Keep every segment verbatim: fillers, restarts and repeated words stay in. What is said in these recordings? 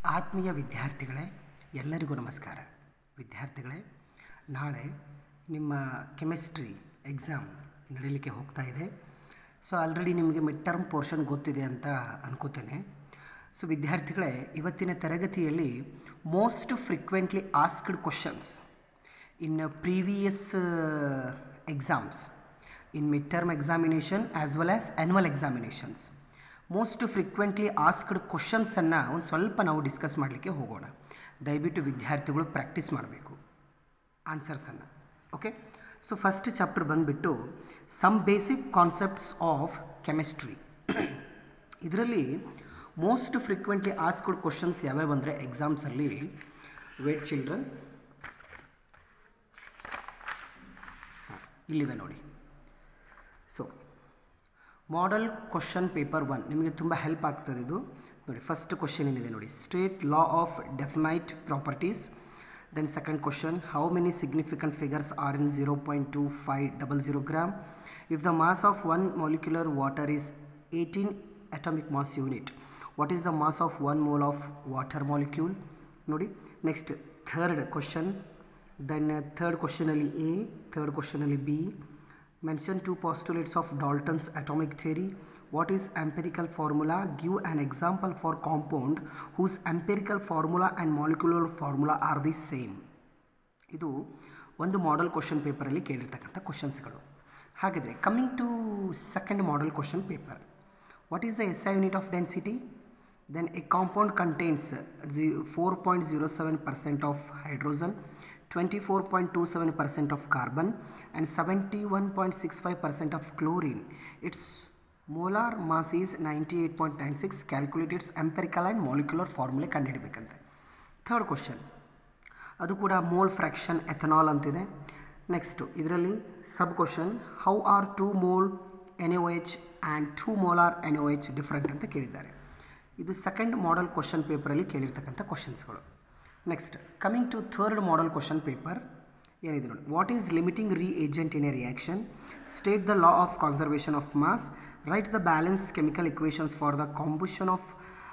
ಆತ್ಮೀಯ ವಿದ್ಯಾರ್ಥಿಗಳೇ, ಎಲ್ಲರಿಗೂ ನಮಸ್ಕಾರ. ವಿದ್ಯಾರ್ಥಿಗಳೇ, ನಾಳೆ ನಿಮ್ಮ ಕೆಮಿಸ್ಟ್ರಿ ಎಕ್ಸಾಮ್ ನಡೀಲಿಕ್ಕೆ ಹೋಗ್ತಾ ಇದೆ. ಸೊ ಆಲ್ರೆಡಿ ನಿಮಗೆ ಮಿಡ್ ಟರ್ಮ್ ಪೋರ್ಷನ್ ಗೊತ್ತಿದೆ ಅಂತ ಅನ್ಕೋತೇನೆ. ಸೊ ವಿದ್ಯಾರ್ಥಿಗಳೇ, ಇವತ್ತಿನ ತರಗತಿಯಲ್ಲಿ most frequently asked questions in previous exams, in mid term examination as well as annual examinations, most frequently asked ಕ್ವಶನ್ಸನ್ನು ಒಂದು ಸ್ವಲ್ಪ ನಾವು ಡಿಸ್ಕಸ್ ಮಾಡಲಿಕ್ಕೆ ಹೋಗೋಣ. ದಯವಿಟ್ಟು ವಿದ್ಯಾರ್ಥಿಗಳು ಪ್ರಾಕ್ಟೀಸ್ ಮಾಡಬೇಕು ಆನ್ಸರ್ಸನ್ನು. ಓಕೆ, ಸೊ ಫಸ್ಟ್ ಚಾಪ್ಟರ್ ಬಂದುಬಿಟ್ಟು some basic concepts of chemistry. ಇದರಲ್ಲಿ ಮೋಸ್ಟ್ ಫ್ರೀಕ್ವೆಂಟ್ಲಿ ಆಸ್ಕ್ಡ್ ಕ್ವಶನ್ಸ್ ಯಾವ್ಯಾವ ಅಂದರೆ ಎಕ್ಸಾಮ್ಸಲ್ಲಿ, ವೇಟ್ ಚಿಲ್ಡ್ರನ್, ಇಲ್ಲಿವೆ ನೋಡಿ. So model question paper one ನಿಮಗೆ ತುಂಬ ಹೆಲ್ಪ್ ಆಗ್ತದೆ ಇದು ನೋಡಿ. ಫಸ್ಟ್ ಕ್ವಶನ್ ಏನಿದೆ ನೋಡಿ, state law of definite properties. Then second question, how many significant figures are in zero point two five double zero gram if the mass of one molecular water is eighteen atomic mass unit, what is the mass of one mole of water molecule ನೋಡಿ. Next third question, then third ಕ್ವಶನಲ್ಲಿ A, third ಕ್ವಶನಲ್ಲಿ B. Mention two postulates of Dalton's atomic theory. What is empirical formula? Give an example for compound whose empirical formula and molecular formula are the same. ಇದು ಒಂದು model question ಪೇಪರಲ್ಲಿ ಕೇಳಿರ್ತಕ್ಕಂಥ ಕ್ವಶನ್ಸ್ಗಳು. ಹಾಗಿದ್ರೆ coming to second model question paper, what is the S I unit of density? Then a compound contains four point zero seven percent of hydrogen, twenty-four point two seven percent of carbon and seventy-one point six five percent of chlorine. Its molar mass is ninety-eight point nine six. Calculate its empirical and molecular formula ಕಂಡುಹಿಡಬೇಕಂತೆ. Third question, ಅದು ಕೂಡ mole fraction ethanol ಅಂತಿದೆ. Next ಇದರಲ್ಲಿ sub question, how are two mole N O H and two molar N O H different ಅಂತ ಕೇಳಿದ್ದಾರೆ. ಇದು second model question ಪೇಪರಲ್ಲಿ ಕೇಳಿರ್ತಕ್ಕಂಥ ಕ್ವಶನ್ಸ್ಗಳು. Next coming to third model question paper ಏನಿದೆ ನೋಡಿ, what is limiting reagent in a reaction? State the law of conservation of mass. Write the balance chemical equations for the ಕಾಂಬುಷನ್ of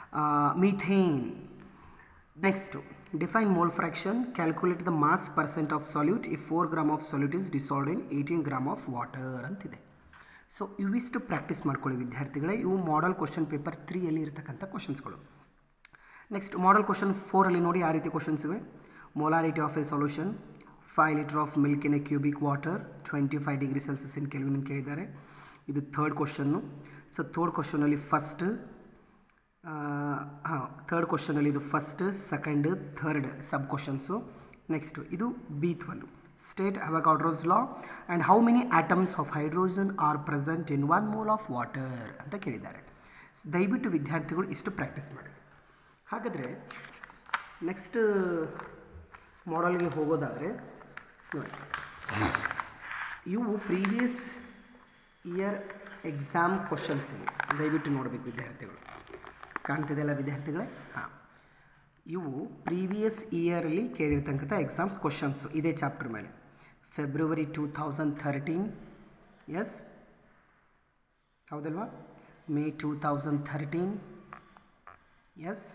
methane. Next define mole fraction. Calculate the mass percent of solute if four gram of solute is dissolved in eighteen gram of water ಅಂತಿದೆ. So ಇವಿಷ್ಟು practice ಮಾಡ್ಕೊಳ್ಳಿ ವಿದ್ಯಾರ್ಥಿಗಳೇ. ಇವು model question paper ತ್ರೀಯಲ್ಲಿ ಇರತಕ್ಕಂಥ ಕ್ವಶನ್ಸ್ಗಳು. Next model question ಫೋರಲ್ಲಿ ನೋಡಿ ಯಾವ ರೀತಿ ಕ್ವಶನ್ಸ್ ಇವೆ. Molarity of a solution, five litre of milk in a cubic water, twenty five degree Celsius in kelvin ಕೇಳಿದ್ದಾರೆ. ಇದು ಥರ್ಡ್ ಕ್ವಶನ್ನು. ಸೊ ಥರ್ಡ್ ಕ್ವಶನಲ್ಲಿ ಫಸ್ಟ್ ಹಾಂ ಥರ್ಡ್ ಕ್ವಶನಲ್ಲಿ ಇದು first, second, third sub questions. Next ಇದು Bth one, state Avogadro's law and how many atoms of hydrogen are present in one mole of water ಅಂತ ಕೇಳಿದ್ದಾರೆ. ದಯವಿಟ್ಟು ವಿದ್ಯಾರ್ಥಿಗಳು ಇಷ್ಟು ಪ್ರಾಕ್ಟೀಸ್ ಮಾಡಿ. ಹಾಗಾದರೆ ನೆಕ್ಸ್ಟ್ ಮಾಡೆಲ್ಗೆ ಹೋಗೋದಾದರೆ ನೋಡಿ, ಇವು ಪ್ರೀವಿಯಸ್ ಇಯರ್ ಎಕ್ಸಾಮ್ ಕ್ವಶನ್ಸ್ ಇವು, ದಯವಿಟ್ಟು ನೋಡಬೇಕು ವಿದ್ಯಾರ್ಥಿಗಳು. ಕಾಣ್ತಿದೆಯಲ್ಲ ವಿದ್ಯಾರ್ಥಿಗಳೇ? ಹಾಂ, ಇವು ಪ್ರೀವಿಯಸ್ ಇಯರಲ್ಲಿ ಕೇಳಿರ್ತಕ್ಕಂಥ ಎಕ್ಸಾಮ್ಸ್ ಕ್ವಶನ್ಸು ಇದೇ ಚಾಪ್ಟರ್ ಮೇಲೆ. February two thousand thirteen, yes ಹೌದಲ್ವಾ? May two thousand thirteen, yes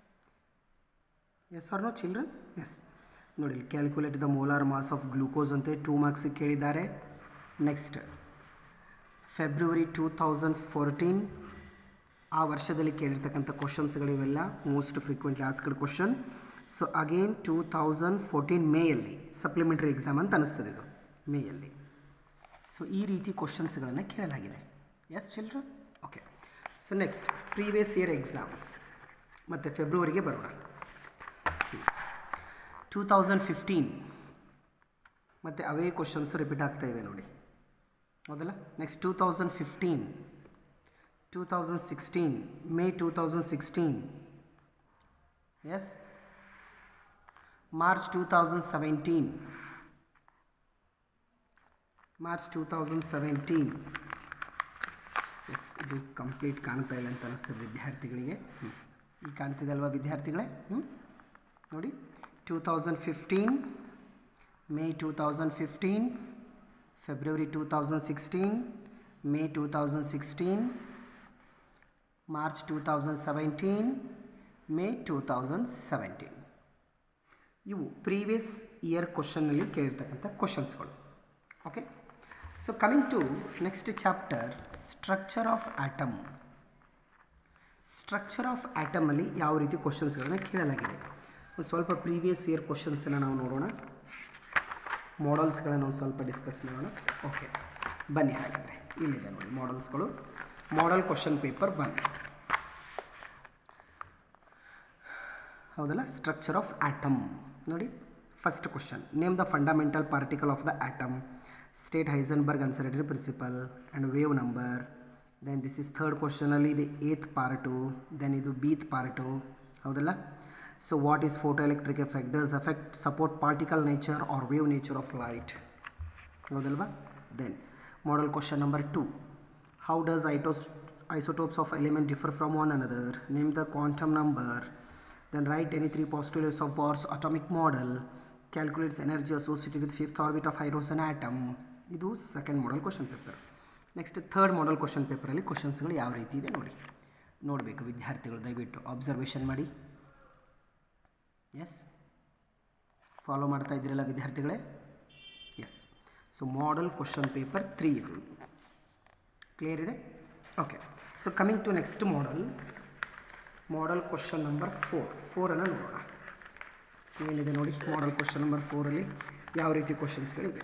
yes or no children? Yes ನೋಡಿ, calculate the molar mass of glucose ಅಂತ ಟೂ ಮಾರ್ಕ್ಸಿಗೆ ಕೇಳಿದ್ದಾರೆ. Next February two thousand fourteen, ಆ ವರ್ಷದಲ್ಲಿ ಕೇಳಿರ್ತಕ್ಕಂಥ ಕ್ವಶನ್ಸ್ಗಳಿವೆಲ್ಲ most frequently asked question. So again two thousand fourteen ಮೇಯಲ್ಲಿ supplementary exam ಅಂತ ಅನ್ನಿಸ್ತದೆ ಇದು, ಮೇಯಲ್ಲಿ. ಸೊ ಈ ರೀತಿ ಕ್ವಶನ್ಸ್ಗಳನ್ನು ಕೇಳಲಾಗಿದೆ. S children? Okay. So next previous year exam ಮತ್ತು ಫೆಬ್ರವರಿಗೆ ಬರೋಣ. ಟೂ ತೌಸಂಡ್ ಫಿಫ್ಟೀನ್ ಮತ್ತು ಅವೇ ಕ್ವಶನ್ಸ್ ರಿಪೀಟ್ ಆಗ್ತಾ ಇದೆ ನೋಡಿ, ಹೌದಲ್ಲ? Next two thousand fifteen, two thousand sixteen, May two thousand sixteen, yes March two thousand seventeen, March two thousand seventeen. Yes ಇದು complete ಕಾಣ್ತಾ ಇಲ್ಲ ಅಂತ ಅನ್ನಿಸ್ತದೆ ವಿದ್ಯಾರ್ಥಿಗಳಿಗೆ. ಹ್ಞೂ ಈಗ ಕಾಣ್ತಿದೆ ಅಲ್ವಾ ವಿದ್ಯಾರ್ಥಿಗಳೇ? ಹ್ಞೂ ನೋಡಿ, two thousand fifteen, May two thousand fifteen, February two thousand sixteen, May two thousand sixteen, March two thousand seventeen, May two thousand seventeen. ಇವು ಪ್ರೀವಿಯಸ್ ಇಯರ್ ಕ್ವಶನ್ನಲ್ಲಿ ಕೇಳಿರ್ತಕ್ಕಂಥ ಕ್ವಶನ್ಸ್ಗಳು. Okay, so coming to next chapter, structure of atom. Structure of ಆಟಮಲ್ಲಿ ಯಾವ ರೀತಿ ಕ್ವಶನ್ಸ್ಗಳನ್ನು ಕೇಳಲಾಗಿದೆ, ಸ್ವಲ್ಪ ಪ್ರೀವಿಯಸ್ ಇಯರ್ ಕ್ವಶನ್ಸನ್ನು ನಾವು ನೋಡೋಣ, ಮಾಡಲ್ಸ್ಗಳನ್ನು ನಾವು ಸ್ವಲ್ಪ ಡಿಸ್ಕಸ್ ಮಾಡೋಣ. ಓಕೆ ಬನ್ನಿ, ಹಾಗಾದರೆ ಇಲ್ಲಿದೆ ನೋಡಿ ಮಾಡಲ್ಸ್ಗಳು. ಮಾಡಲ್ ಕ್ವಶನ್ ಪೇಪರ್ ಒನ್, ಹೌದಲ್ಲ, ಸ್ಟ್ರಕ್ಚರ್ ಆಫ್ ಆಟಮ್ ನೋಡಿ. First question, name the fundamental particle of the atom, state Heisenberg uncertainty principle and wave number. Then this is third ಕ್ವಶನಲ್ಲಿ ಇದು ಏತ್ ಪಾರ್ಟು, ದೆನ್ ಇದು ಬೀತ್ ಪಾರ್ಟು, ಹೌದಲ್ಲ. So what is photoelectric effect, does effect support particle nature or wave nature of light, ಹೌದಲ್ವಾ. Then model question number two, how does ಐಟೋಸ್ isotopes of element differ from one another, name the quantum number. Then write any three postulates of Bohr's atomic model, calculates energy associated with fifth orbit of hydrogen atom. ಇದು second model question paper. Next third model question ಪೇಪರಲ್ಲಿ ಕ್ವಶನ್ಸ್ಗಳು ಯಾವ ರೀತಿ ಇದೆ ನೋಡಿ, ನೋಡಬೇಕು ವಿದ್ಯಾರ್ಥಿಗಳು, ದಯವಿಟ್ಟು ಅಬ್ಸರ್ವೇಷನ್ ಮಾಡಿ. ಎಸ್, ಫಾಲೋ ಮಾಡ್ತಾ ಇದ್ದೀರಲ್ಲ ವಿದ್ಯಾರ್ಥಿಗಳೇ? Yes. So model question paper three ಇದು ಕ್ಲಿಯರ್ ಇದೆ. Okay, so coming to next model, model question number four ಫೋರನ್ನು ನೋಡೋಣ. ಏನಿದೆ ನೋಡಿ ಮಾಡಲ್ ಕ್ವಶನ್ ನಂಬರ್ ಫೋರಲ್ಲಿ ಯಾವ ರೀತಿ ಕ್ವಶನ್ಸ್ಗಳಿವೆ.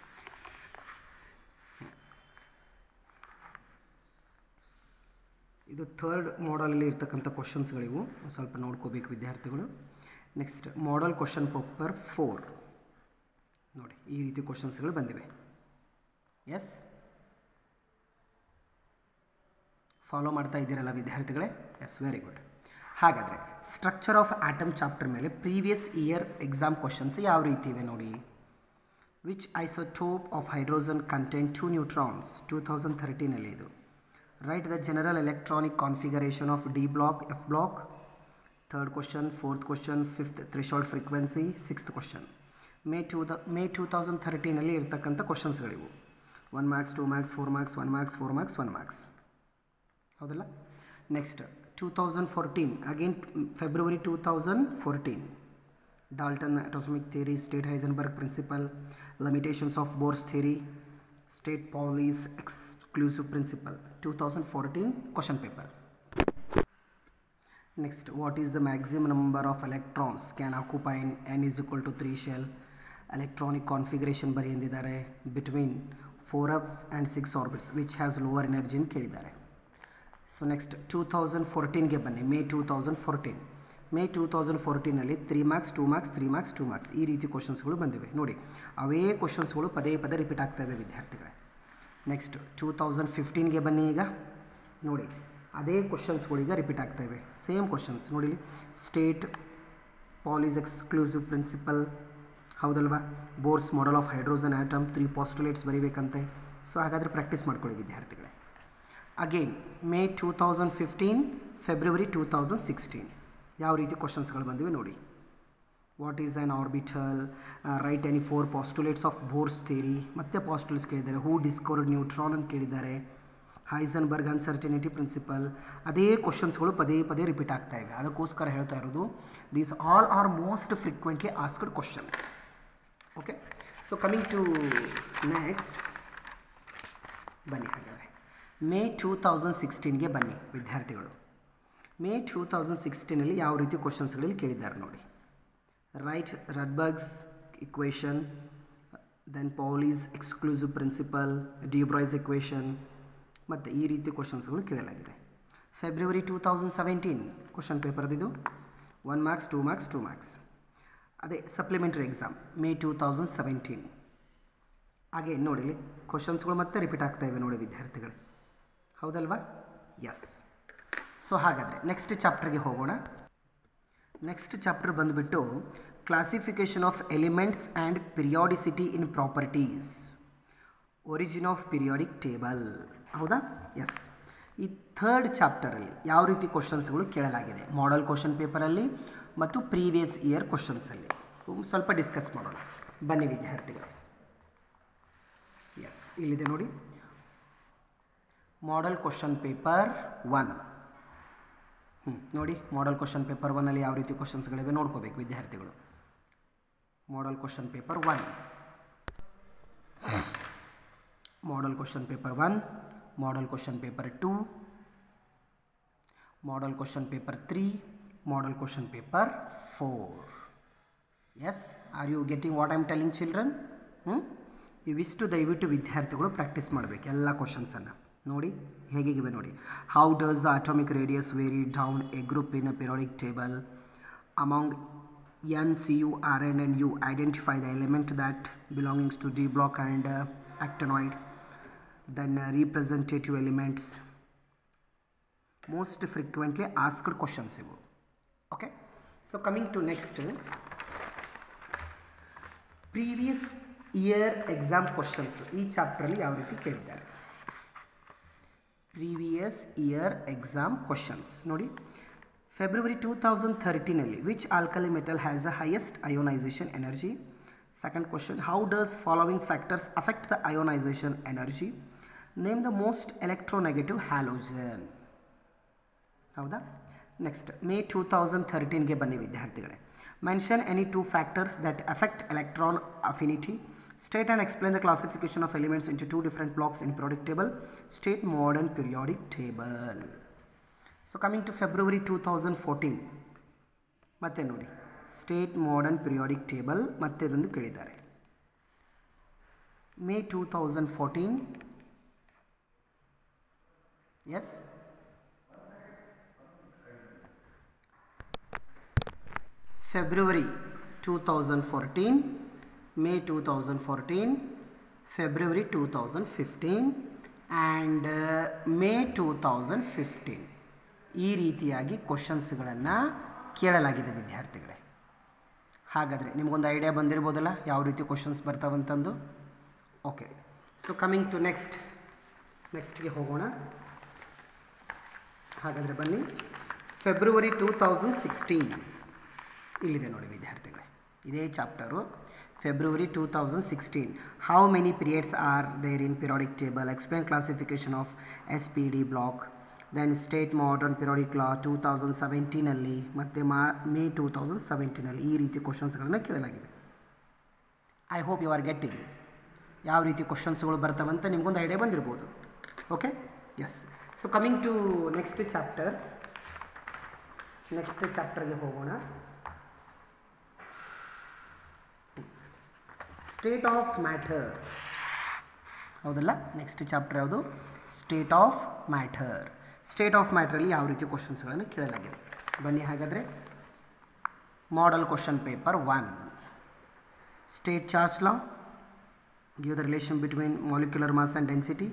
ಇದು ಥರ್ಡ್ ಮಾಡಲಲ್ಲಿ ಇರ್ತಕ್ಕಂಥ ಕ್ವಶನ್ಸ್ಗಳಿವು, ಸ್ವಲ್ಪ ನೋಡ್ಕೋಬೇಕು ವಿದ್ಯಾರ್ಥಿಗಳು. Next model question paper four ನೋಡಿ, ಈ ರೀತಿ ಕ್ವಶನ್ಸ್ಗಳು ಬಂದಿವೆ. ಎಸ್, ಫಾಲೋ ಮಾಡ್ತಾ ಇದ್ದೀರಲ್ಲ ವಿದ್ಯಾರ್ಥಿಗಳೇ? Yes, very good. ಹಾಗಾದರೆ ಸ್ಟ್ರಕ್ಚರ್ ಆಫ್ ಆಟಮ್ ಚಾಪ್ಟರ್ ಮೇಲೆ ಪ್ರೀವಿಯಸ್ ಇಯರ್ ಎಕ್ಸಾಮ್ ಕ್ವಶನ್ಸ್ ಯಾವ ರೀತಿ ಇವೆ ನೋಡಿ. Which isotope of hydrogen content two neutrons, two thousand ಥರ್ಟೀನಲ್ಲಿ ಇದು. Write the general electronic configuration of d block, f block. Third question, fourth question, fifth threshold frequency, sixth question. May two the May two thousand ಥರ್ಟೀನಲ್ಲಿ ಇರ್ತಕ್ಕಂಥ ಕ್ವಶನ್ಸ್ಗಳಿವು. One marks, two marks, four marks, one marks, four marks, one marks, ಹೌದಲ್ಲ. Next two thousand fourteen, again February two thousand fourteen, Dalton atomic theory, state Heisenberg principle, limitations of Bohr's theory, state Pauli's exclusive principle, two thousand fourteen question paper. Next, what is the maximum number of electrons can occupy in n is equal to three shell? Electronic configuration ಬರಿ ಎಂದಿದ್ದಾರೆ, between four f and six orbits which has lower energy ಅಂತ ಕೇಳಿದ್ದಾರೆ. So next two thousand ಫೋರ್ಟೀನ್ಗೆ ಬನ್ನಿ, May two thousand fourteen. May two thousand ಫೋರ್ಟೀನಲ್ಲಿ three marks, two marks, three marks, two marks ಈ ರೀತಿ ಕ್ವಶನ್ಸ್ಗಳು ಬಂದಿವೆ ನೋಡಿ. ಅವೇ ಕ್ವಶನ್ಸ್ಗಳು ಪದೇ ಪದೇ ರಿಪೀಟ್ ಆಗ್ತವೆ ವಿದ್ಯಾರ್ಥಿಗಳೇ. ನೆಕ್ಸ್ಟ್ ಟೂ ತೌಸಂಡ್ ಫಿಫ್ಟೀನ್ಗೆ ಬನ್ನಿ, ಈಗ ನೋಡಿ ಅದೇ ಕ್ವಶನ್ಸ್ಗಳು ಈಗ ರಿಪೀಟ್ ಆಗ್ತಾಯಿವೆ, ಸೇಮ್ ಕ್ವಶನ್ಸ್ ನೋಡಿ. ಸ್ಟೇಟ್ ಪಾಲಿಸ್ ಎಕ್ಸ್ಕ್ಲೂಸಿವ್ ಪ್ರಿನ್ಸಿಪಲ್, ಹೌದಲ್ವಾ. Bohr's model of hydrogen atom, three postulates ಬರೀಬೇಕಂತೆ. ಸೊ ಹಾಗಾದರೆ ಪ್ರಾಕ್ಟೀಸ್ ಮಾಡ್ಕೊಳ್ಳಿ ವಿದ್ಯಾರ್ಥಿಗಳೇ. Again May two thousand fifteen, February two thousand sixteen ಯಾವ ರೀತಿ ಕ್ವಶನ್ಸ್ಗಳು ಬಂದಿವೆ ನೋಡಿ. What is an orbital, write any four postulates of Bohr's theory, ಮತ್ತೆ ಪಾಸ್ಟುಲೇಟ್ಸ್ ಕೇಳಿದ್ದಾರೆ. ಹೂ ಡಿಸ್ಕವರ್ಡ್ ನ್ಯೂಟ್ರಾನ್ ಅಂತ ಕೇಳಿದ್ದಾರೆ. ಹೈಸನ್ಬರ್ಗ್ ಅನ್ಸರ್ಟನಿಟಿ ಪ್ರಿನ್ಸಿಪಲ್, ಅದೇ ಕ್ವಶನ್ಸ್ಗಳು ಪದೇ ಪದೇ ರಿಪೀಟ್ ಆಗ್ತಾ ಇವೆ. ಅದಕ್ಕೋಸ್ಕರ ಹೇಳ್ತಾ ಇರೋದು, these all are most frequently asked questions. Okay, so coming to next ಬನ್ನಿ, ಹಾಗಾದರೆ ಮೇ ಟೂ ತೌಸಂಡ್ ಸಿಕ್ಸ್ಟೀನ್ಗೆ ಬನ್ನಿ ವಿದ್ಯಾರ್ಥಿಗಳು. ಮೇ ಟೂ ತೌಸಂಡ್ ಸಿಕ್ಸ್ಟೀನಲ್ಲಿ ಯಾವ ರೀತಿ ಕ್ವಶನ್ಸ್ಗಳಲ್ಲಿ ಕೇಳಿದ್ದಾರೆ ನೋಡಿ. Write Rydberg's equation, then Pauli's exclusive principle, de Broglie's equation, ಮತ್ತು ಈ ರೀತಿ ಕ್ವಶನ್ಸ್ಗಳು ಕೇಳಲಾಗಿದೆ. February two thousand seventeen question ಪೇಪರ್ದಿದು, one marks, two marks, two marks. ಅದೇ supplementary exam May two thousand seventeen. ಹಾಗೆ ನೋಡಿ ಕ್ವಶನ್ಸ್ಗಳು ಮತ್ತೆ ರಿಪೀಟ್ ಆಗ್ತಾ ಇವೆ ನೋಡಿ ವಿದ್ಯಾರ್ಥಿಗಳು, ಹೌದಲ್ವಾ? ಎಸ್. ಸೊ ಹಾಗಾದರೆ ನೆಕ್ಸ್ಟ್ ಚಾಪ್ಟರ್ಗೆ ಹೋಗೋಣ. ನೆಕ್ಸ್ಟ್ ಚಾಪ್ಟರ್ ಬಂದುಬಿಟ್ಟು classification of elements and periodicity in properties, origin of periodic table, ಹೌದಾ? ಎಸ್. ಈ ಥರ್ಡ್ ಚಾಪ್ಟರಲ್ಲಿ ಯಾವ ರೀತಿ ಕ್ವಶನ್ಸ್ಗಳು ಕೇಳಲಾಗಿದೆ ಮಾಡಲ್ ಕ್ವಶನ್ ಪೇಪರಲ್ಲಿ ಮತ್ತು ಪ್ರೀವಿಯಸ್ ಇಯರ್ ಕ್ವಶನ್ಸಲ್ಲಿ ಸ್ವಲ್ಪ ಡಿಸ್ಕಸ್ ಮಾಡೋಣ ಬನ್ನಿ ವಿದ್ಯಾರ್ಥಿಗಳು. ಎಸ್, ಇಲ್ಲಿದೆ ನೋಡಿ ಮಾಡಲ್ ಕ್ವಶನ್ ಪೇಪರ್ ಒನ್ ಹ್ಞೂ ನೋಡಿ ಮಾಡಲ್ ಕ್ವಶನ್ ಪೇಪರ್ ಒನ್ನಲ್ಲಿ ಯಾವ ರೀತಿ ಕ್ವಶನ್ಸ್ಗಳಿವೆ ನೋಡ್ಕೋಬೇಕು ವಿದ್ಯಾರ್ಥಿಗಳು. Model question paper one, model question paper one, model question paper two, model question paper three, model question paper four. Yes, are you getting what I am telling children? hmm? ಇವಿಷ್ಟು ದಯವಿಟ್ಟು ವಿದ್ಯಾರ್ಥಿಗಳು practice ಮಾಡಬೇಕು ಎಲ್ಲ ಕ್ವಶನ್ಸನ್ನು. ನೋಡಿ ಹೇಗಿವೆ ನೋಡಿ. How does the atomic radius vary down a group in a periodic table among N C U R N and U identify the element that belongings to d block and actinoid. Then representative elements, most frequently asked questions ivu. Okay, so coming to next, previous year exam questions ee chapter alli yav reeti kelidare. Previous year exam questions nodi. February two thousand thirteen alli which alkali metal has the highest ionization energy? Second question, how does following factors affect the ionization energy? Name the most electronegative halogen. ಹೌದಾ. Next May two thousand ಥರ್ಟೀನ್ಗೆ ಬನ್ನಿ ವಿದ್ಯಾರ್ಥಿಗಳೇ. Mention any two factors that affect electron affinity. State and explain the classification of elements into two different blocks in periodic table. State modern periodic table. So coming to February two thousand fourteen ಮತ್ತೆ ನೋಡಿ state modern periodic table ಮತ್ತೆ ಇದೊಂದು ಕೇಳಿದ್ದಾರೆ. May two thousand fourteen. Yes, February two thousand fourteen, May two thousand fourteen, February two thousand fifteen and uh, May two thousand fifteen. ಈ ರೀತಿಯಾಗಿ ಕ್ವಶನ್ಸ್ಗಳನ್ನು ಕೇಳಲಾಗಿದೆ ವಿದ್ಯಾರ್ಥಿಗಳೇ. ಹಾಗಾದರೆ ನಿಮಗೊಂದು ಐಡಿಯಾ ಬಂದಿರ್ಬೋದಲ್ಲ ಯಾವ ರೀತಿ ಕ್ವಶನ್ಸ್ ಬರ್ತಾವಂತಂದು. Okay, so coming to next ನೆಕ್ಸ್ಟ್ಗೆ ಹೋಗೋಣ. ಹಾಗಾದರೆ ಬನ್ನಿ ಫೆಬ್ರವರಿ ಟೂ ತೌಸಂಡ್ ಸಿಕ್ಸ್ಟೀನ್ ಇಲ್ಲಿದೆ ನೋಡಿ ವಿದ್ಯಾರ್ಥಿಗಳೇ, ಇದೇ chapter. February two thousand sixteen, how many periods are there in periodic table, explain classification of s p d block. Then state modern periodic law two thousand ಸೆವೆಂಟೀನಲ್ಲಿ ಮತ್ತು ಮಾ May two thousand ಸೆವೆಂಟೀನಲ್ಲಿ ಈ ರೀತಿ ಕ್ವಶನ್ಸ್ಗಳನ್ನು ಕೇಳಲಾಗಿದೆ. I hope you are getting ಯಾವ ರೀತಿ ಕ್ವಶನ್ಸ್ಗಳು ಬರ್ತಾವಂತ ನಿಮಗೊಂದು ಐಡಿಯಾ ಬಂದಿರ್ಬೋದು. Okay, yes. So coming to next chapter next ಚಾಪ್ಟರ್ಗೆ ಹೋಗೋಣ. ಸ್ಟೇಟ್ ಆಫ್ ಮ್ಯಾಟರ್, ಹೌದಲ್ಲ. ನೆಕ್ಸ್ಟ್ ಚಾಪ್ಟರ್ ಯಾವುದು? State of matter. State of ಮ್ಯಾಟ್ರಲ್ಲಿ ಯಾವ ರೀತಿ ಕ್ವಶನ್ಸ್ಗಳನ್ನು ಕೇಳಲಾಗಿದೆ ಬನ್ನಿ. ಹಾಗಾದರೆ model question paper one, state Charles law, give the relation between molecular mass and density,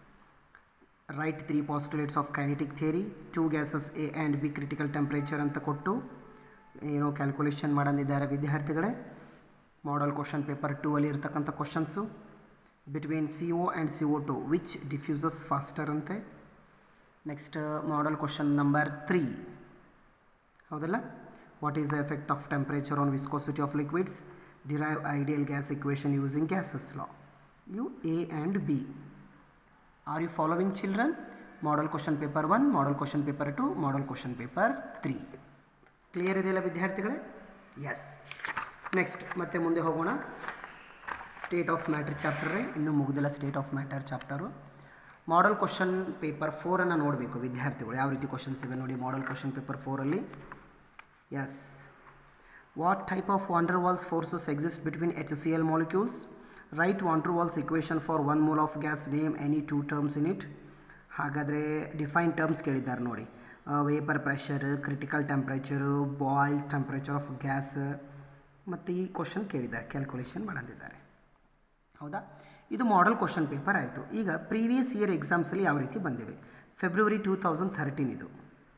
write three postulates of kinetic theory, two gases A and B critical temperature ಅಂತ ಕೊಟ್ಟು ಏನೋ ಕ್ಯಾಲ್ಕುಲೇಷನ್ ಮಾಡಂದಿದ್ದಾರೆ ವಿದ್ಯಾರ್ಥಿಗಳೇ. ಮಾಡಲ್ ಕ್ವಶನ್ ಪೇಪರ್ ಟೂ ಅಲ್ಲಿ ಇರ್ತಕ್ಕಂಥ questions, between C O and C O two which diffuses faster ಅಂತೆ. Next model question number three, ಹೌದಲ್ಲ. What is the effect of temperature on viscosity of liquids, derive ideal gas equation using gases law. You A and B. Are you following children? Model question paper one, model question paper two, model question paper three. Clear ಇದೆಯಲ್ಲ ವಿದ್ಯಾರ್ಥಿಗಳೇ? S. Next ಮತ್ತೆ ಮುಂದೆ ಹೋಗೋಣ. State of matter ಚಾಪ್ಟರೇ ಇನ್ನೂ ಮುಗಿದಿಲ್ಲ. State of matter chapter. Model question paper ಫೋರನ್ನು ನೋಡಬೇಕು ವಿದ್ಯಾರ್ಥಿಗಳು ಯಾವ ರೀತಿ ಕ್ವಶನ್ಸ್ ಇವೆ ನೋಡಿ. ಮಾಡಲ್ ಕ್ವಶನ್ ಪೇಪರ್ ಫೋರಲ್ಲಿ yes, what type of van der Waals forces exist between H C L molecules, write van der Waals equation for one mole of gas, name any two terms in it. ಹಾಗಾದರೆ define terms ಕೇಳಿದ್ದಾರೆ ನೋಡಿ. Vapour pressure, critical temperature, Boyle temperature of gas ಮತ್ತು ಈ question ಕೇಳಿದ್ದಾರೆ, calculation ಮಾಡಂದಿದ್ದಾರೆ. ಹೌದಾ, ಇದು ಮಾಡಲ್ question paper ಆಯಿತು. ಈಗ ಪ್ರೀವಿಯಸ್ ಇಯರ್ ಎಕ್ಸಾಮ್ಸಲ್ಲಿ ಯಾವ ರೀತಿ ಬಂದಿವೆ? ಫೆಬ್ರವರಿ ಟೂ ತೌಸಂಡ್ ಥರ್ಟೀನ್ ಇದು,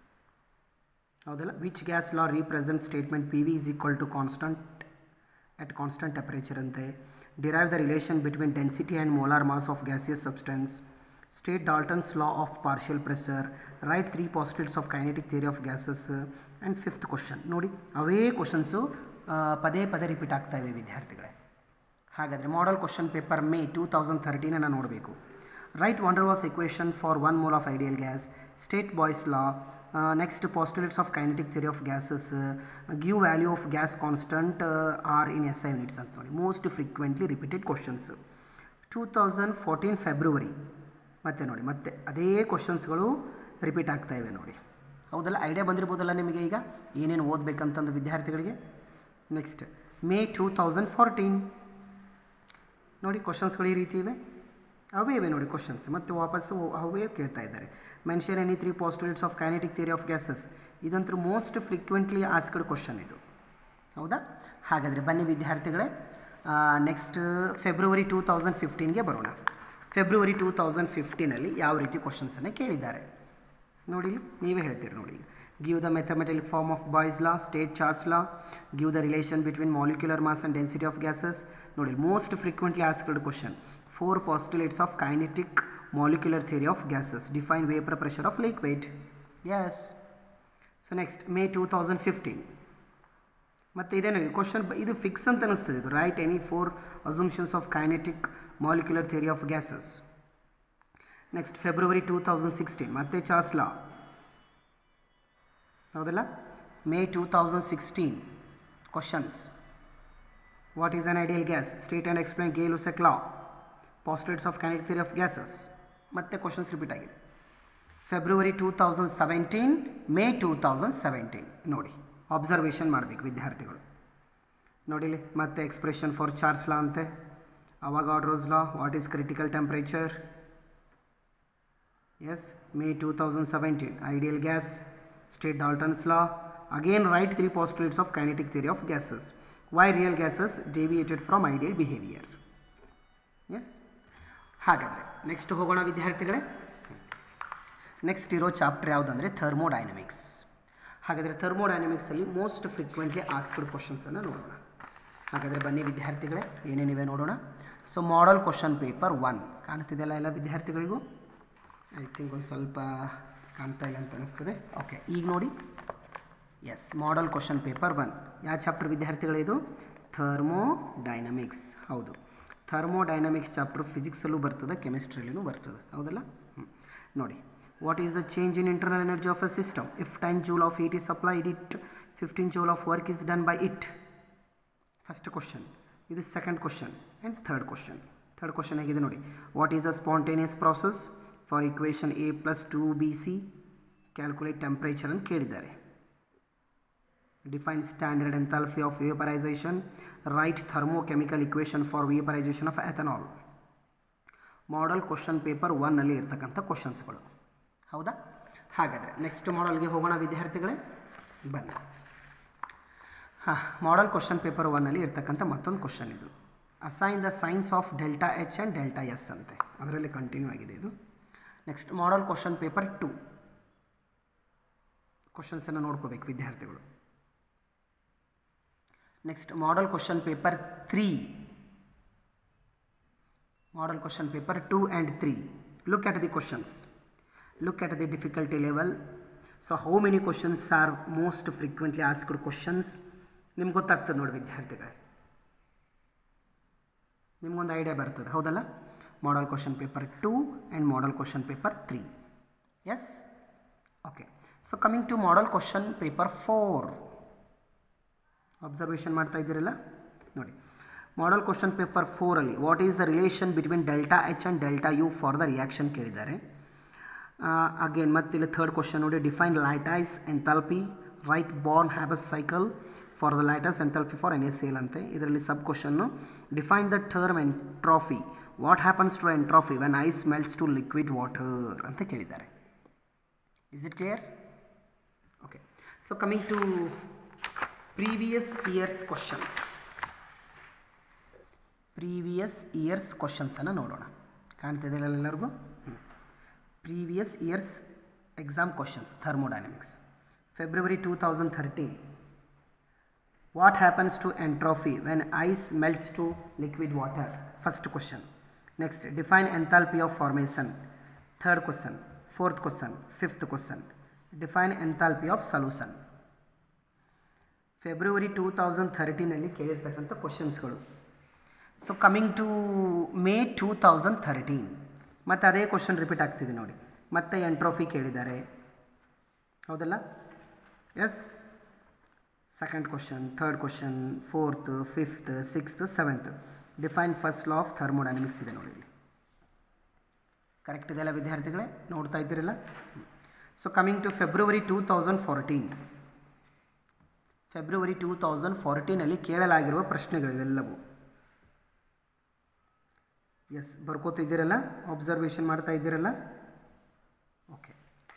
ಹೌದಲ್ಲ. Which gas law represent statement P V is equal to constant at constant temperature ಅಂತೆ. Derive the relation between density and molar mass of gaseous substance. State Dalton's law of partial pressure. Write three postulates of kinetic theory of gases. And fifth question ನೋಡಿ, ಅವೇ questions ಪದೇ ಪದೇ repeat ಆಗ್ತಾ ಇವೆ ವಿದ್ಯಾರ್ಥಿಗಳೇ. ಹಾಗಾದರೆ model question paper May two thousand ಥರ್ಟೀನನ್ನು ನೋಡಬೇಕು. Write van der Waals equation for one mole of ideal gas. State Boyle's law. Next postulates of kinetic theory of gases, give value of gas constant R in S I units ಅಂತ ನೋಡಿ most frequently repeated questions. Two thousand fourteen February ಮತ್ತೆ ನೋಡಿ ಮತ್ತೆ ಅದೇ ಕ್ವಶನ್ಸ್ಗಳು repeat ಆಗ್ತಾ ಇವೆ ನೋಡಿ. ಹೌದಲ್ಲ, ಐಡಿಯಾ ಬಂದಿರ್ಬೋದಲ್ಲ ನಿಮಗೆ ಈಗ ಏನೇನು ಓದಬೇಕಂತಂದು ವಿದ್ಯಾರ್ಥಿಗಳಿಗೆ. Next May two thousand fourteen ನೋಡಿ ಕ್ವಶನ್ಸ್ಗಳು ಈ ರೀತಿ ಇವೆ, ಅವೇ ಇವೆ ನೋಡಿ ಕ್ವಶನ್ಸ್, ಮತ್ತು ವಾಪಸ್ಸು ಅವೇ ಕೇಳ್ತಾ ಇದ್ದಾರೆ. Mention any three postulates of kinetic theory of gases, ಇದಂತೂ ಮೋಸ್ಟ್ ಫ್ರೀಕ್ವೆಂಟ್ಲಿ ಆಸ್ಕ್ಡ್ ಕ್ವಶನ್ ಇದು. ಹೌದಾ, ಹಾಗಾದರೆ ಬನ್ನಿ ವಿದ್ಯಾರ್ಥಿಗಳೇ ನೆಕ್ಸ್ಟ್ ಫೆಬ್ರವರಿ ಟೂ ತೌಸಂಡ್ ಫಿಫ್ಟೀನ್ಗೆ ಬರೋಣ. ಫೆಬ್ರವರಿ ಟೂ ತೌಸಂಡ್ ಫಿಫ್ಟೀನಲ್ಲಿ ಯಾವ ರೀತಿ ಕ್ವಶನ್ಸನ್ನು ಕೇಳಿದ್ದಾರೆ ನೋಡಿ, ನೀವೇ ಹೇಳ್ತೀರಿ ನೋಡಿ. Give the mathematic form of Boyle's law, state Charles law, give the relation between molecular mass and density of gases. ನೋಡಿ most frequently asked question. Four postulates of kinetic molecular theory of gases, define vapor pressure of liquid. Yes. So next May two thousand fifteen ಮತ್ತೆ ಇದೇನು question, ಇದು fix ಅಂತ ಅನಿಸ್ತದೆ ಇದು. Write any four assumptions of kinetic molecular theory of gases. Next February two thousand sixteen ಮತ್ತೆ Charles law, ಹೌದಲ್ಲ. May two thousand sixteen questions. What is an ideal gas, state and explain Gay Lussac law, postulates of kinetic theory of gases. ಮತ್ತೆ questions repeat ಆಗಿದೆ. February two thousand seventeen, May two thousand seventeen ನೋಡಿ observation ಮಾಡಬೇಕು ವಿದ್ಯಾರ್ಥಿಗಳು. ನೋಡಿಲಿ ಮತ್ತೆ expression for Charles law ಅಂತೆ, Avogadro's law, what is critical temperature. Yes, May two thousand seventeen ideal gas, state Dalton's law. Again write three postulates of kinetic theory of gases. Why real gases deviated from ideal behaviour. Yes, ಹಾಗಾದರೆ next ಹೋಗೋಣ ವಿದ್ಯಾರ್ಥಿಗಳೇ. ನೆಕ್ಸ್ಟ್ ಇರೋ chapter ಯಾವುದಂದರೆ thermodynamics. ಹಾಗಾದರೆ ಥರ್ಮೋಡೈನಮಿಕ್ಸಲ್ಲಿ most frequently asked ಕ್ವಶನ್ಸನ್ನು ನೋಡೋಣ. ಹಾಗಾದರೆ ಬನ್ನಿ ವಿದ್ಯಾರ್ಥಿಗಳೇ ಏನೇನಿವೆ ನೋಡೋಣ. So model question paper one ಕಾಣ್ತಿದೆಯಲ್ಲ ಎಲ್ಲ ವಿದ್ಯಾರ್ಥಿಗಳಿಗೂ? ಐ ಥಿಂಕ್ ಒಂದು ಸ್ವಲ್ಪ ಕಾಣ್ತಾ ಇಲ್ಲ ಅಂತ ಅನಿಸ್ತದೆ. ಓಕೆ, ಈಗ ನೋಡಿ. Yes, model question paper one ಯಾವ ಚಾಪ್ಟರ್ ವಿದ್ಯಾರ್ಥಿಗಳೇ? ಇದು ಥರ್ಮೋಡೈನಮಿಕ್ಸ್. ಹೌದು, ಥರ್ಮೋಡೈನಮಿಕ್ಸ್ ಚಾಪ್ಟರ್ ಫಿಸಿಕ್ಸಲ್ಲೂ ಬರ್ತದೆ, ಕೆಮಿಸ್ಟ್ರಿಯಲ್ಲೂ ಬರ್ತದೆ, ಹೌದಲ್ಲ. ನೋಡಿ, what is the change in internal energy of a system if ten joule of heat is supplied it fifteen joule of work is done by it. First question ಇದು. Second question and third question. Third question ಹೇಗಿದೆ ನೋಡಿ. What is the spontaneous process for equation A plus two B C, calculate temperature ಅಂತ ಕೇಳಿದ್ದಾರೆ. Define standard enthalpy of vaporization. Write thermochemical equation for vaporization of ethanol. Model question paper ಒನ್ನಲ್ಲಿ ಇರ್ತಕ್ಕಂಥ ಕ್ವಶನ್ಸ್ಗಳು, ಹೌದಾ. ಹಾಗಾದರೆ next ಮಾಡಲ್ಗೆ ಹೋಗೋಣ ವಿದ್ಯಾರ್ಥಿಗಳೇ, ಬನ್ನಿ. ಹಾಂ, ಮಾಡಲ್ ಕ್ವಶನ್ ಪೇಪರ್ ಒನ್ನಲ್ಲಿ ಇರ್ತಕ್ಕಂಥ ಮತ್ತೊಂದು ಕ್ವಶನ್ ಇದು. Assign the signs of delta H and delta S ಅಂತೆ, ಅದರಲ್ಲಿ ಕಂಟಿನ್ಯೂ ಆಗಿದೆ ಇದು. Next model question paper two ಕ್ವಶನ್ಸನ್ನು ನೋಡ್ಕೋಬೇಕು ವಿದ್ಯಾರ್ಥಿಗಳು. Next model question paper three, model question paper two and three. Look at the questions, look at the difficulty level. So how many questions are most frequently asked questions ನಿಮ್ಗೆ ಗೊತ್ತಾಗ್ತದೆ ನೋಡಿ ವಿದ್ಯಾರ್ಥಿಗಳೇ, ನಿಮ್ಗೊಂದು idea ಬರ್ತದೆ, ಹೌದಲ್ಲ. Model question paper two and model question paper three. Yes, okay. So coming to model question paper four, observation ಮಾಡ್ತಾ ಇದ್ದೀರಲ್ಲ ನೋಡಿ. ಮಾಡಲ್ ಕ್ವಶನ್ ಪೇಪರ್ ಫೋರಲ್ಲಿ what is the relation between delta H and delta U for the reaction ಕೇಳಿದ್ದಾರೆ. Again ಮತ್ತಿಲ್ಲಿ third question ನೋಡಿ. Define lattice enthalpy, write Born Haber's cycle for the lattice enthalpy for N S L ಅಂತೆ. ಇದರಲ್ಲಿ sub ಕ್ವಶನ್ನು define the term entropy, what happens to entropy when ice melts to liquid water ಅಂತ ಕೇಳಿದ್ದಾರೆ. Is it clear? Okay. So coming to previous years questions, previous years ಕ್ವಶನ್ಸನ್ನು ನೋಡೋಣ. ಕಾಣ್ತಿದೆ ಎಲ್ಲರಿಗೂ? Previous years exam questions thermodynamics. February two thousand thirteen, what happens to entropy when ice melts to liquid water, first question. Next define enthalpy of formation, third question. Fourth question, fifth question define enthalpy of solution. February two thousand ಥರ್ಟೀನಲ್ಲಿ ಕೇಳಿರ್ತಕ್ಕಂಥ ಕ್ವಶನ್ಸ್ಗಳು. So coming to May two thousand thirteen, ಮತ್ತು ಅದೇ question repeat ಆಗ್ತಿದೆ ನೋಡಿ. ಮತ್ತೆ entropy ಕೇಳಿದ್ದಾರೆ, ಹೌದಲ್ಲ? Yes. Second question, third question, fourth, fifth, sixth, seventh. Define first law of thermodynamics ಇದೆ ನೋಡಿ ಇಲ್ಲಿ. ಕರೆಕ್ಟ್ ಇದೆಯಲ್ಲ ವಿದ್ಯಾರ್ಥಿಗಳೇ? ನೋಡ್ತಾ ಇದ್ದೀರಲ್ಲ? So coming to February two thousand fourteen. February two thousand ಫೋರ್ಟೀನಲ್ಲಿ ಕೇಳಲಾಗಿರುವ ಪ್ರಶ್ನೆಗಳಿವೆಲ್ಲವೂ. ಎಸ್, ಬರ್ಕೋತಿದ್ದೀರಲ್ಲ? ಅಬ್ಸರ್ವೇಷನ್ ಮಾಡ್ತಾ ಇದ್ದೀರಲ್ಲ? Okay.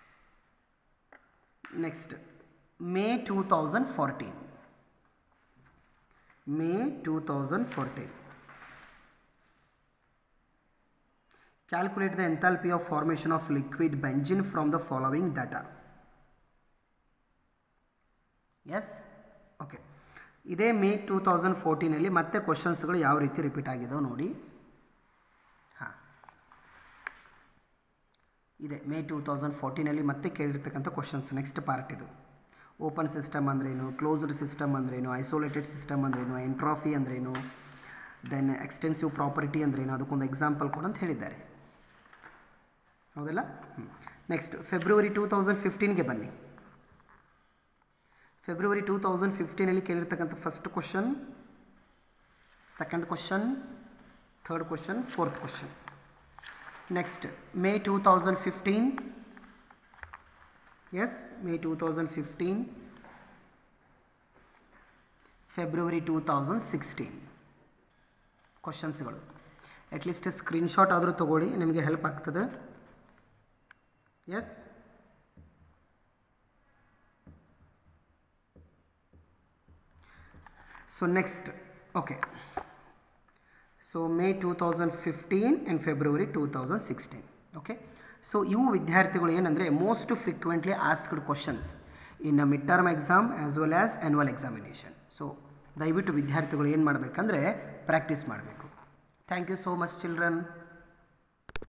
Next, May two thousand fourteen. May two thousand fourteen. Calculate the enthalpy of formation of liquid benzene from the following data. Yes? Okay. ಇದೇ May two thousand ಫೋರ್ಟೀನಲ್ಲಿ ಮತ್ತೆ ಕ್ವಶನ್ಸ್ಗಳು ಯಾವ ರೀತಿ ರಿಪೀಟ್ ಆಗಿದಾವೆ ನೋಡಿ. ಹಾಂ, ಇದೆ ಮೇ ಟೂ ತೌಸಂಡ್ ಫೋರ್ಟೀನಲ್ಲಿ ಮತ್ತೆ ಕೇಳಿರ್ತಕ್ಕಂಥ ಕ್ವಶನ್ಸ್. ನೆಕ್ಸ್ಟ್ ಪಾರ್ಟ್ ಇದು. ಓಪನ್ ಸಿಸ್ಟಮ್ ಅಂದ್ರೇನು, ಕ್ಲೋಸ್ಡ್ ಸಿಸ್ಟಮ್ ಅಂದ್ರೇನು, ಐಸೋಲೇಟೆಡ್ ಸಿಸ್ಟಮ್ ಅಂದ್ರೇನು, ಎಂಟ್ರಾಫಿ ಅಂದ್ರೇನು, ದೆನ್ ಎಕ್ಸ್ಟೆನ್ಸಿವ್ ಪ್ರಾಪರ್ಟಿ ಅಂದ್ರೇನು, ಅದಕ್ಕೊಂದು ಎಕ್ಸಾಂಪಲ್ ಕೊಡು ಅಂತ ಹೇಳಿದ್ದಾರೆ. ಹೌದಲ್ಲ? ನೆಕ್ಸ್ಟ್ ಫೆಬ್ರವರಿ ಟೂ ತೌಸಂಡ್ ಫಿಫ್ಟೀನ್ಗೆ ಬನ್ನಿ. ಫೆಬ್ರವರಿ ಟೂ ತೌಸಂಡ್ ಫಿಫ್ಟೀನಲ್ಲಿ ಕೇಳಿರ್ತಕ್ಕಂಥ first question, second question, third question, fourth question. Next May two thousand fifteen. Yes, May two thousand fifteen. February two thousand sixteen ಕ್ವಶನ್ಸ್ಗಳು. ಅಟ್ಲೀಸ್ಟ್ ಸ್ಕ್ರೀನ್ಶಾಟ್ ಆದರೂ ತಗೊಳ್ಳಿ, ನಿಮಗೆ help ಆಗ್ತದೆ. Yes, so next, okay. So May two thousand fifteen and February two thousand sixteen. Okay. So ಇವು ವಿದ್ಯಾರ್ಥಿಗಳು ಏನಂದರೆ most frequently asked questions in a mid term exam as well as annual examination. So ದಯವಿಟ್ಟು ವಿದ್ಯಾರ್ಥಿಗಳು ಏನು ಮಾಡಬೇಕಂದ್ರೆ practice ಮಾಡಬೇಕು. Thank you so much children.